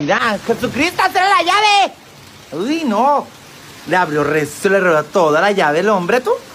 Mira, Jesucristo, hazle la llave. Uy, no. Le abrió resto, le robó toda la llave el hombre, tú.